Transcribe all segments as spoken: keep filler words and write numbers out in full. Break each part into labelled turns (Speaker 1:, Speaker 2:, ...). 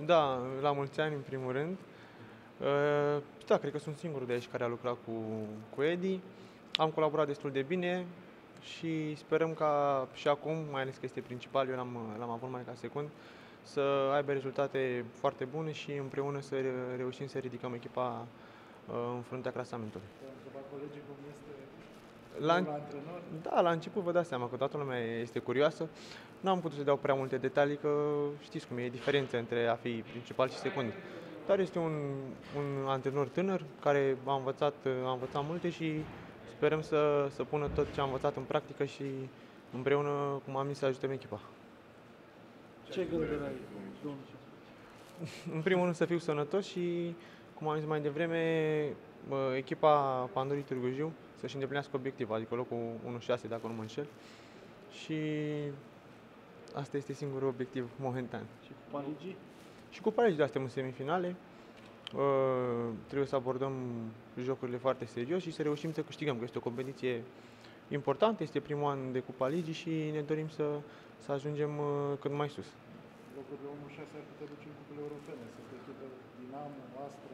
Speaker 1: Da, la mulți ani, în primul rând. Uh, Da, cred că sunt singurul de aici care a lucrat cu, cu Edi. Am colaborat destul de bine și sperăm ca și acum, mai ales că este principal, eu l-am, l-am avut mai ca secund, să aibă rezultate foarte bune și împreună să reușim să ridicăm echipa uh, în fruntea clasamentului.
Speaker 2: Te-au întrebat colegii cum este
Speaker 1: La,
Speaker 2: la antrenor?
Speaker 1: da, la început vă dați seama că toată lumea este curioasă. Nu am putut să dau prea multe detalii, că știți cum e, e diferență între a fi principal și secund. Dar este un, un antrenor tânăr care a învățat, a învățat multe și sperăm să, să pună tot ce a învățat în practică și împreună, cum am zis, să ajutăm echipa.
Speaker 2: Ce gânduri ai, domnul?
Speaker 1: În primul rând să fiu sănătos și, cum am zis mai devreme, echipa Pandurii Târgu Jiu să-și îndeplinească obiectivul, adică locul unu șase, dacă nu mă înșel. Și asta este singurul obiectiv momentan.
Speaker 2: Și cu Paligii?
Speaker 1: Și cu Paligii, da, suntem în semifinale. Uh, trebuie să abordăm jocurile foarte serios și să reușim să câștigăm, că este o competiție importantă, este primul an de Cupa Ligii și ne dorim să, să ajungem uh, cât mai sus.
Speaker 2: Locurile unu șase ar putea duce în cupele europene, sunt echipe Dinamo, Astra,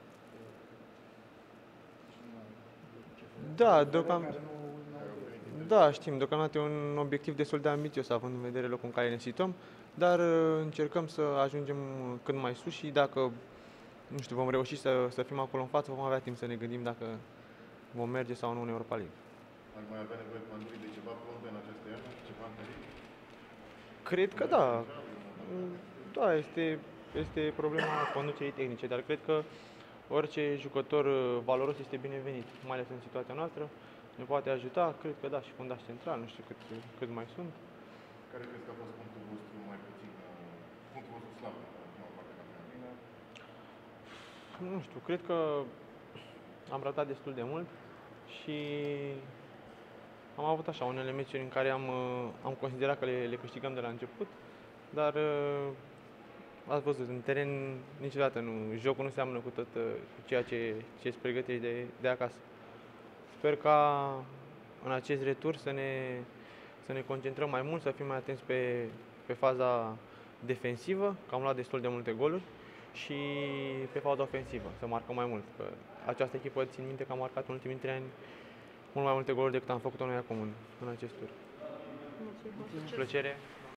Speaker 1: da, deocamdată. Da, știm, deocamdată e un obiectiv destul de ambițios, având în vedere locul în care ne situăm, dar încercăm să ajungem cât mai sus și dacă, nu știu, vom reuși să, să fim acolo în față, vom avea timp să ne gândim dacă vom merge sau nu în Europa League.
Speaker 3: Ar mai avea nevoie Pandurii de ceva fonduri în aceste ani? Ceva întărit?
Speaker 1: Cred că da. Da, este, este problema conducerii tehnice, dar cred că orice jucător valoros este binevenit, mai ales în situația noastră. Ne poate ajuta, cred că da, și fundaș central, nu știu cât, cât mai sunt.
Speaker 3: Care crezi că a fost punctul vostru mai puțin, punctul vostru slab în prima parte de campionat?
Speaker 1: Nu știu, cred că am ratat destul de mult și am avut așa unele meciuri în care am, am considerat că le, le câștigăm de la început, dar ați văzut, în teren niciodată nu, jocul nu seamănă cu tot ceea ce, ce îți pregătești de, de acasă. Sper ca în acest retur să ne, să ne concentrăm mai mult, să fim mai atenți pe, pe faza defensivă, că am luat destul de multe goluri, și pe faza ofensivă, să marcăm mai mult. Că această echipă, țin minte că am marcat în ultimii trei ani mult mai multe goluri decât am făcut-o noi acum în, în acest tur.
Speaker 4: Mulțumesc.
Speaker 1: Plăcere!